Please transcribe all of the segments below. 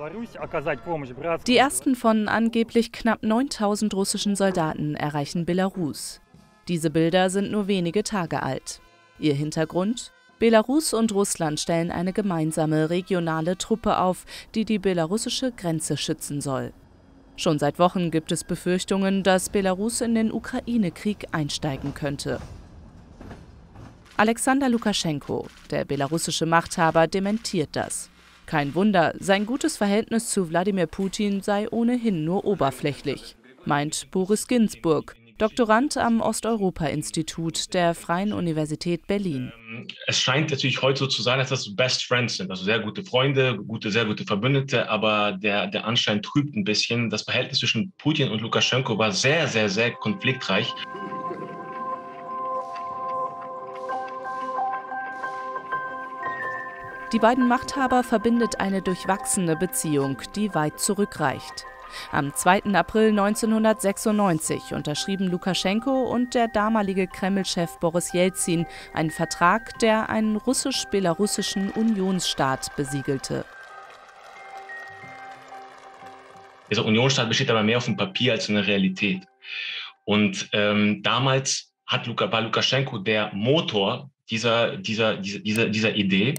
Die ersten von angeblich knapp 9000 russischen Soldaten erreichen Belarus. Diese Bilder sind nur wenige Tage alt. Ihr Hintergrund? Belarus und Russland stellen eine gemeinsame regionale Truppe auf, die die belarussische Grenze schützen soll. Schon seit Wochen gibt es Befürchtungen, dass Belarus in den Ukraine-Krieg einsteigen könnte. Alexander Lukaschenko, der belarussische Machthaber, dementiert das. Kein Wunder, sein gutes Verhältnis zu Wladimir Putin sei ohnehin nur oberflächlich, meint Boris Ginsburg, Doktorand am Osteuropa-Institut der Freien Universität Berlin. Es scheint natürlich heute so zu sein, dass das Best Friends sind, also sehr gute Freunde, sehr gute Verbündete, aber der Anschein trübt ein bisschen. Das Verhältnis zwischen Putin und Lukaschenko war sehr, sehr, sehr konfliktreich. Die beiden Machthaber verbindet eine durchwachsene Beziehung, die weit zurückreicht. Am 2. April 1996 unterschrieben Lukaschenko und der damalige Kreml-Chef Boris Jelzin einen Vertrag, der einen russisch-belarussischen Unionsstaat besiegelte. Dieser Unionsstaat besteht aber mehr auf dem Papier als in der Realität. Und damals war Lukaschenko der Motor dieser Idee.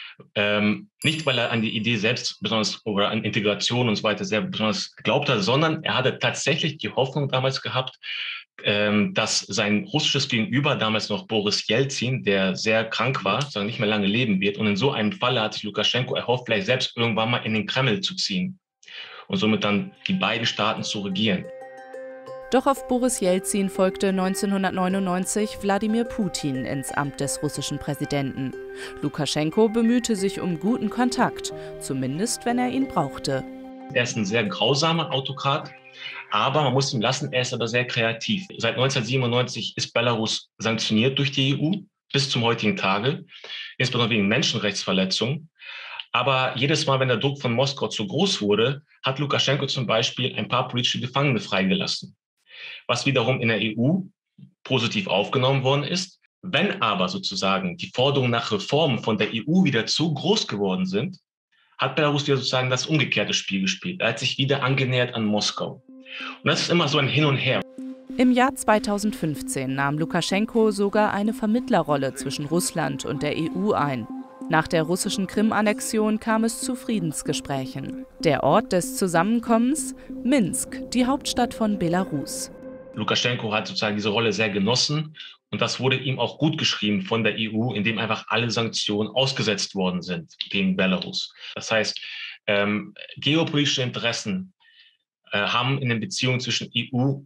Nicht, weil er an die Idee selbst besonders oder an Integration und so weiter sehr besonders geglaubt hat, sondern er hatte tatsächlich die Hoffnung damals gehabt, dass sein russisches Gegenüber, damals noch Boris Jelzin, der sehr krank war, sondern nicht mehr lange leben wird. Und in so einem Falle hat sich Lukaschenko erhofft, vielleicht selbst irgendwann mal in den Kreml zu ziehen und somit dann die beiden Staaten zu regieren. Doch auf Boris Jelzin folgte 1999 Wladimir Putin ins Amt des russischen Präsidenten. Lukaschenko bemühte sich um guten Kontakt, zumindest wenn er ihn brauchte. Er ist ein sehr grausamer Autokrat, aber man muss ihm lassen, er ist aber sehr kreativ. Seit 1997 ist Belarus sanktioniert durch die EU bis zum heutigen Tage, insbesondere wegen Menschenrechtsverletzungen. Aber jedes Mal, wenn der Druck von Moskau zu groß wurde, hat Lukaschenko zum Beispiel ein paar politische Gefangene freigelassen, was wiederum in der EU positiv aufgenommen worden ist. Wenn aber sozusagen die Forderungen nach Reformen von der EU wieder zu groß geworden sind, hat Belarus wieder sozusagen das umgekehrte Spiel gespielt. Er hat sich wieder angenähert an Moskau. Und das ist immer so ein Hin und Her. Im Jahr 2015 nahm Lukaschenko sogar eine Vermittlerrolle zwischen Russland und der EU ein. Nach der russischen Krim-Annexion kam es zu Friedensgesprächen. Der Ort des Zusammenkommens? Minsk, die Hauptstadt von Belarus. Lukaschenko hat sozusagen diese Rolle sehr genossen und das wurde ihm auch gut geschrieben von der EU, indem einfach alle Sanktionen ausgesetzt worden sind gegen Belarus. Das heißt, geopolitische Interessen haben in den Beziehungen zwischen EU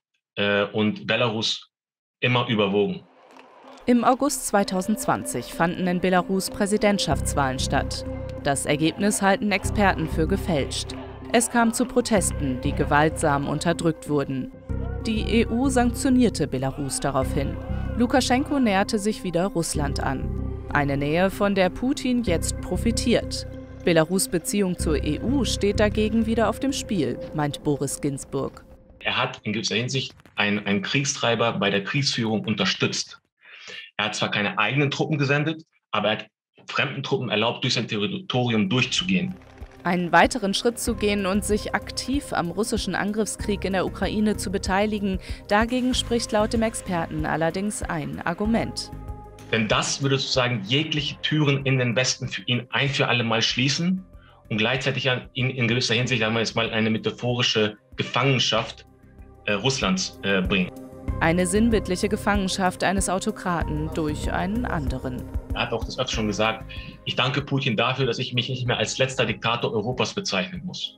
und Belarus immer überwogen. Im August 2020 fanden in Belarus Präsidentschaftswahlen statt. Das Ergebnis halten Experten für gefälscht. Es kam zu Protesten, die gewaltsam unterdrückt wurden. Die EU sanktionierte Belarus daraufhin. Lukaschenko näherte sich wieder Russland an. Eine Nähe, von der Putin jetzt profitiert. Belarus' Beziehung zur EU steht dagegen wieder auf dem Spiel, meint Boris Ginsburg. Er hat in gewisser Hinsicht einen Kriegstreiber bei der Kriegsführung unterstützt. Er hat zwar keine eigenen Truppen gesendet, aber er hat fremden Truppen erlaubt, durch sein Territorium durchzugehen. Einen weiteren Schritt zu gehen und sich aktiv am russischen Angriffskrieg in der Ukraine zu beteiligen, dagegen spricht laut dem Experten allerdings ein Argument. Denn das würde sozusagen jegliche Türen in den Westen für ihn ein für alle Mal schließen und gleichzeitig ihn in gewisser Hinsicht einmal jetzt mal eine metaphorische Gefangenschaft Russlands bringen. Eine sinnbildliche Gefangenschaft eines Autokraten durch einen anderen. Er hat auch das öfter schon gesagt, ich danke Putin dafür, dass ich mich nicht mehr als letzter Diktator Europas bezeichnen muss.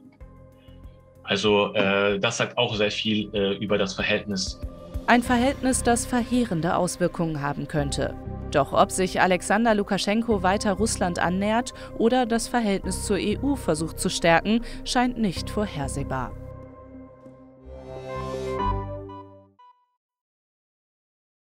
Also das sagt auch sehr viel über das Verhältnis. Ein Verhältnis, das verheerende Auswirkungen haben könnte. Doch ob sich Alexander Lukaschenko weiter Russland annähert oder das Verhältnis zur EU versucht zu stärken, scheint nicht vorhersehbar.